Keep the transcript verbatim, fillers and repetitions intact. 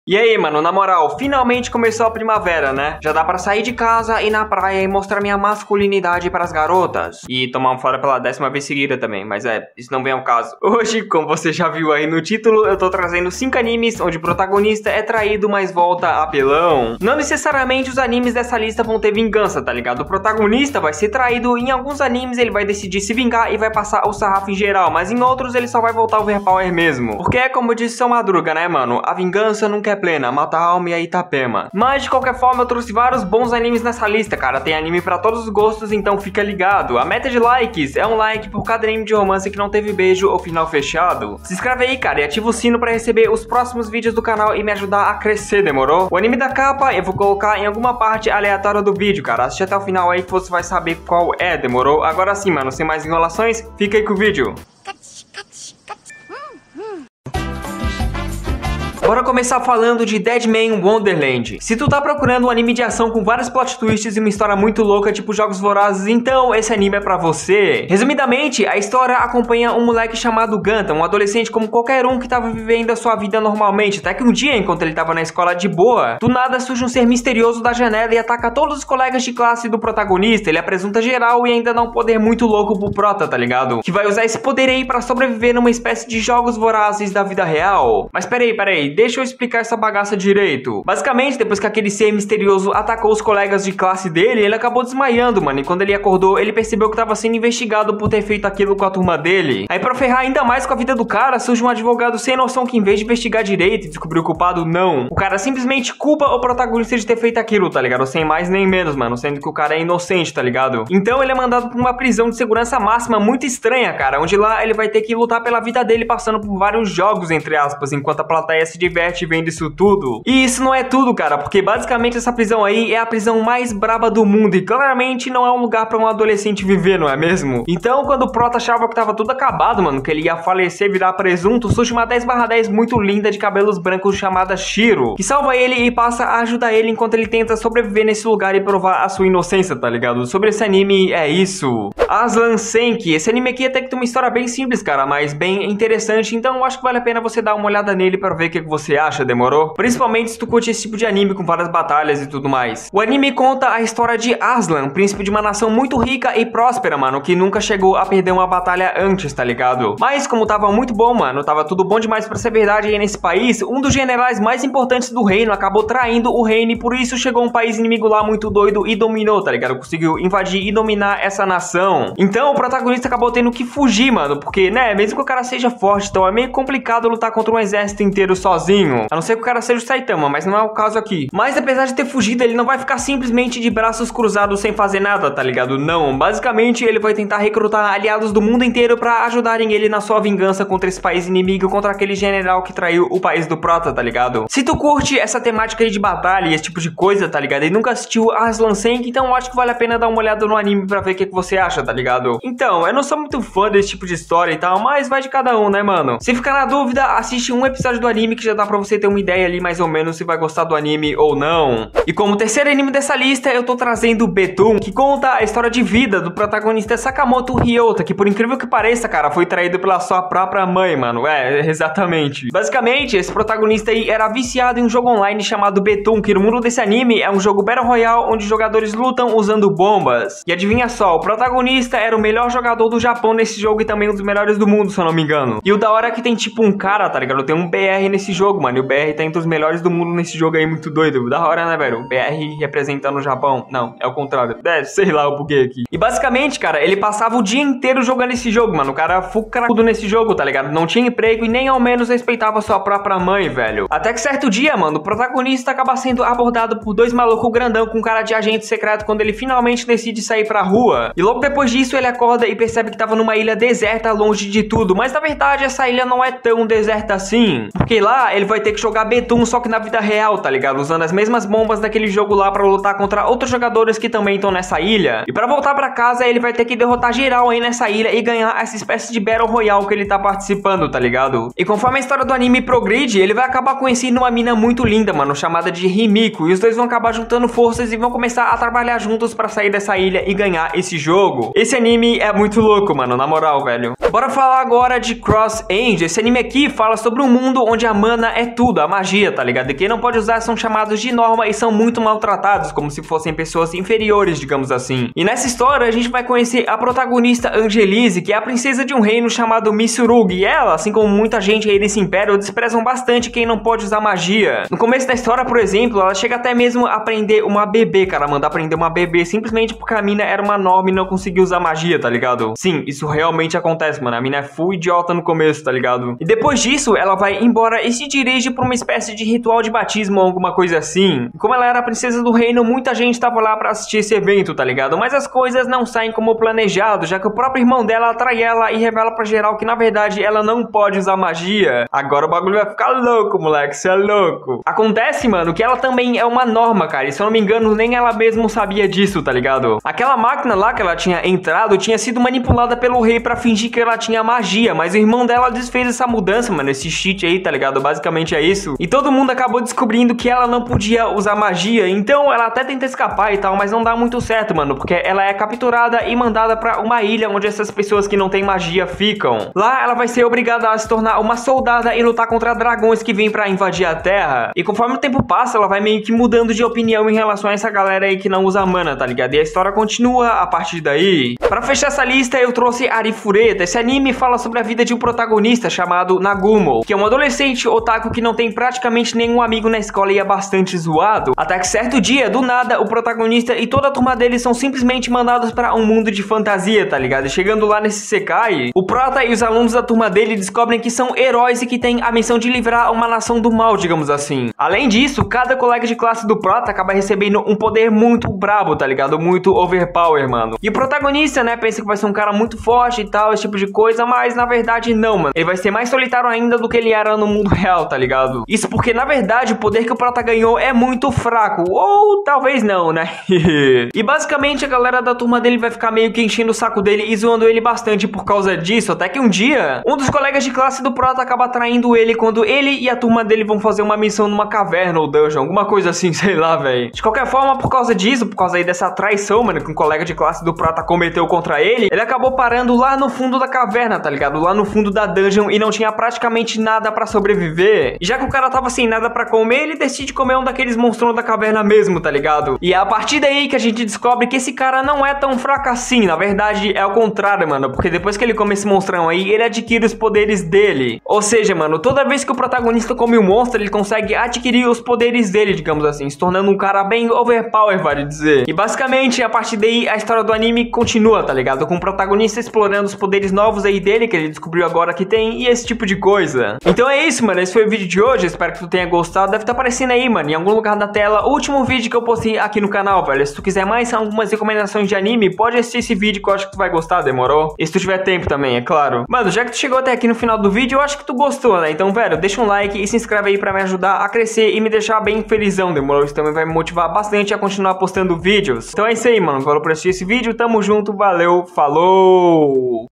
E aí, mano, na moral, finalmente começou a primavera, né? Já dá pra sair de casa, ir na praia e mostrar minha masculinidade pras garotas. E tomar um fora pela décima vez seguida também, mas é, isso não vem ao caso. Hoje, como você já viu aí no título, eu tô trazendo cinco animes onde o protagonista é traído, mas volta apelão. Não necessariamente os animes dessa lista vão ter vingança, tá ligado? O protagonista vai ser traído, em alguns animes ele vai decidir se vingar e vai passar o sarrafo em geral, mas em outros ele só vai voltar o overpower mesmo. Porque é como disse seu Madruga, né, mano? A vingança nunca é plena, mata a alma e a Itapema. Mas de qualquer forma eu trouxe vários bons animes nessa lista, cara. Tem anime pra todos os gostos, então fica ligado. A meta de likes é um like por cada anime de romance que não teve beijo ou final fechado. Se inscreve aí, cara, e ativa o sino pra receber os próximos vídeos do canal e me ajudar a crescer, demorou? O anime da capa eu vou colocar em alguma parte aleatória do vídeo, cara. Assiste até o final aí que você vai saber qual é, demorou? Agora sim, mano, sem mais enrolações, fica aí com o vídeo. Bora começar falando de Deadman Wonderland. Se tu tá procurando um anime de ação com vários plot twists e uma história muito louca, tipo Jogos Vorazes, então esse anime é pra você. Resumidamente, a história acompanha um moleque chamado Ganta, um adolescente como qualquer um que tava vivendo a sua vida normalmente, até que um dia, enquanto ele tava na escola de boa, do nada surge um ser misterioso da janela e ataca todos os colegas de classe do protagonista. Ele apresenta geral e ainda dá um poder muito louco pro prota, tá ligado? Que vai usar esse poder aí pra sobreviver numa espécie de Jogos Vorazes da vida real. Mas peraí, peraí, deixa eu explicar essa bagaça direito. Basicamente, depois que aquele ser misterioso atacou os colegas de classe dele, ele acabou desmaiando, mano. E quando ele acordou, ele percebeu que tava sendo investigado por ter feito aquilo com a turma dele. Aí pra ferrar ainda mais com a vida do cara, surge um advogado sem noção que em vez de investigar direito e descobrir o culpado, não. O cara simplesmente culpa o protagonista de ter feito aquilo, tá ligado? Sem mais nem menos, mano. Sendo que o cara é inocente, tá ligado? Então ele é mandado pra uma prisão de segurança máxima muito estranha, cara. Onde lá ele vai ter que lutar pela vida dele passando por vários jogos, entre aspas, enquanto a plateia se diverte vendo isso tudo. E isso não é tudo, cara, porque basicamente essa prisão aí é a prisão mais braba do mundo e claramente não é um lugar pra um adolescente viver, não é mesmo? Então, quando o Prota achava que tava tudo acabado, mano, que ele ia falecer e virar presunto, surge uma dez barra dez muito linda de cabelos brancos chamada Shiro, que salva ele e passa a ajudar ele enquanto ele tenta sobreviver nesse lugar e provar a sua inocência, tá ligado? Sobre esse anime é isso. Aslan Senki, esse anime aqui até que tem uma história bem simples, cara, mas bem interessante, então eu acho que vale a pena você dar uma olhada nele pra ver o que você acha, demorou? Principalmente se tu curte esse tipo de anime com várias batalhas e tudo mais. O anime conta a história de Aslan, príncipe de uma nação muito rica e próspera, mano, que nunca chegou a perder uma batalha antes, tá ligado? Mas como tava muito bom, mano, tava tudo bom demais pra ser verdade aí nesse país, um dos generais mais importantes do reino acabou traindo o reino e por isso chegou um país inimigo lá muito doido e dominou, tá ligado? Conseguiu invadir e dominar essa nação. Então o protagonista acabou tendo que fugir, mano, porque, né, mesmo que o cara seja forte, então é meio complicado lutar contra um exército inteiro sozinho. A não ser que o cara seja o Saitama, mas não é o caso aqui. Mas apesar de ter fugido, ele não vai ficar simplesmente de braços cruzados sem fazer nada, tá ligado? Não, basicamente ele vai tentar recrutar aliados do mundo inteiro pra ajudarem ele na sua vingança contra esse país inimigo, contra aquele general que traiu o país do Prota, tá ligado? Se tu curte essa temática aí de batalha e esse tipo de coisa, tá ligado? E nunca assistiu Aslan Senki, então eu acho que vale a pena dar uma olhada no anime pra ver o que, que você acha, tá ligado? Então, eu não sou muito fã desse tipo de história e tal, mas vai de cada um, né, mano? Se ficar na dúvida, assiste um episódio do anime que já dá pra você ter uma ideia ali mais ou menos se vai gostar do anime ou não. E como terceiro anime dessa lista, eu tô trazendo Betum, que conta a história de vida do protagonista Sakamoto Ryota, que por incrível que pareça, cara, foi traído pela sua própria mãe, mano. É, exatamente. Basicamente, esse protagonista aí era viciado em um jogo online chamado Betum, que no mundo desse anime é um jogo Battle Royale onde jogadores lutam usando bombas. E adivinha só, o protagonista era o melhor jogador do Japão nesse jogo e também um dos melhores do mundo, se eu não me engano. E o da hora é que tem tipo um cara, tá ligado? Tem um B R nesse jogo, mano, e o B R tá entre os melhores do mundo nesse jogo aí, muito doido. Da hora, né, velho? O B R representando o Japão. Não, é o contrário. É, sei lá o porquê aqui. E basicamente, cara, ele passava o dia inteiro jogando esse jogo, mano. O cara fucracudo nesse jogo, tá ligado? Não tinha emprego e nem ao menos respeitava sua própria mãe, velho. Até que certo dia, mano, o protagonista acaba sendo abordado por dois malucos grandão com cara de agente secreto quando ele finalmente decide sair pra rua. E logo depois disso, ele acorda e percebe que tava numa ilha deserta, longe de tudo. Mas na verdade, essa ilha não é tão deserta assim. Porque lá, ele vai ter que jogar Betum, só que na vida real, tá ligado? Usando as mesmas bombas daquele jogo lá pra lutar contra outros jogadores que também estão nessa ilha. E pra voltar pra casa, ele vai ter que derrotar geral aí nessa ilha e ganhar essa espécie de Battle Royale que ele tá participando, tá ligado? E conforme a história do anime progride, ele vai acabar conhecendo uma mina muito linda, mano, chamada de Himiko. E os dois vão acabar juntando forças e vão começar a trabalhar juntos pra sair dessa ilha e ganhar esse jogo. Esse anime é muito louco, mano, na moral, velho. Bora falar agora de Cross End. Esse anime aqui fala sobre um mundo onde a mana é tudo, a magia, tá ligado? E quem não pode usar são chamados de norma e são muito maltratados, como se fossem pessoas inferiores, digamos assim. E nessa história a gente vai conhecer a protagonista Angelise, que é a princesa de um reino chamado Mitsurugi. E ela, assim como muita gente aí desse império, desprezam bastante quem não pode usar magia. No começo da história, por exemplo, ela chega até mesmo a aprender uma bebê, cara, mandar aprender uma bebê simplesmente porque a mina era uma norma e não conseguia usar magia, tá ligado? Sim, isso realmente acontece, mano. A mina é full idiota no começo, tá ligado? E depois disso, ela vai embora e se dirige pra uma espécie de ritual de batismo ou alguma coisa assim. E como ela era a princesa do reino, muita gente tava lá pra assistir esse evento, tá ligado? Mas as coisas não saem como planejado, já que o próprio irmão dela atrai ela e revela pra geral que, na verdade, ela não pode usar magia. Agora o bagulho vai ficar louco, moleque, cê é louco. Acontece, mano, que ela também é uma norma, cara, e se eu não me engano, nem ela mesma sabia disso, tá ligado? Aquela máquina lá que ela tinha entrado tinha sido manipulada pelo rei pra fingir que ela tinha magia, mas o irmão dela desfez essa mudança, mano, esse cheat aí, tá ligado? Basicamente é isso. E todo mundo acabou descobrindo que ela não podia usar magia, então ela até tenta escapar e tal, mas não dá muito certo, mano, porque ela é capturada e mandada pra uma ilha onde essas pessoas que não têm magia ficam. Lá ela vai ser obrigada a se tornar uma soldada e lutar contra dragões que vêm pra invadir a Terra. E conforme o tempo passa, ela vai meio que mudando de opinião em relação a essa galera aí que não usa mana, tá ligado? E a história continua a partir daí. Pra fechar essa lista, eu trouxe Arifureta. Esse anime fala sobre a vida de um protagonista chamado Nagumo, que é um adolescente otaku que não tem praticamente nenhum amigo na escola e é bastante zoado. Até que certo dia, do nada, o protagonista e toda a turma dele são simplesmente mandados pra um mundo de fantasia, tá ligado? E chegando lá nesse Sekai, o prota e os alunos da turma dele descobrem que são heróis e que têm a missão de livrar uma nação do mal, digamos assim. Além disso, cada colega de classe do prota acaba recebendo um poder muito brabo, tá ligado? Muito overpower, mano. E o protagonista, né, pensa que vai ser um cara muito forte e tal, esse tipo de coisa, mas na verdade não, mano. Ele vai ser mais solitário ainda do que ele era no mundo real, tá ligado? Isso porque, na verdade, o poder que o prota ganhou é muito fraco. Ou talvez não, né? E basicamente a galera da turma dele vai ficar meio que enchendo o saco dele e zoando ele bastante por causa disso, até que um dia, um dos colegas de classe do prota acaba traindo ele quando ele e a turma dele vão fazer uma missão numa caverna ou dungeon, alguma coisa assim, sei lá, velho. De qualquer forma, por causa disso, por causa aí dessa traição, mano, que um colega de classe do prota cometeu contra ele, ele acabou parando lá no fundo da caverna, tá ligado? Lá no fundo da dungeon e não tinha praticamente nada pra sobreviver. E já que o cara tava sem nada pra comer, ele decide comer um daqueles monstrões da caverna mesmo, tá ligado? E é a partir daí que a gente descobre que esse cara não é tão fraco assim. Na verdade, é o contrário, mano, porque depois que ele come esse monstrão aí, ele adquire os poderes dele. Ou seja, mano, toda vez que o protagonista come um monstro, ele consegue adquirir os poderes dele, digamos assim, se tornando um cara bem overpower, vale dizer. E basicamente, a partir daí, a história do anime continua, tá ligado? Com o protagonista explorando os poderes novos aí dele, que ele descobriu agora que tem, e esse tipo de coisa. Então é isso, mano, esse foi o vídeo de hoje, espero que tu tenha gostado. Deve estar aparecendo aí, mano, em algum lugar da tela, o último vídeo que eu postei aqui no canal, velho. Se tu quiser mais algumas recomendações de anime, pode assistir esse vídeo que eu acho que tu vai gostar, demorou? E se tu tiver tempo também, é claro. Mano, já que tu chegou até aqui no final do vídeo, eu acho que tu gostou, né? Então, velho, deixa um like e se inscreve aí pra me ajudar a crescer e me deixar bem felizão, demorou? Isso também vai me motivar bastante a continuar postando vídeos. Então é isso aí, mano. Valeu por assistir esse vídeo, tamo junto, valeu, falou!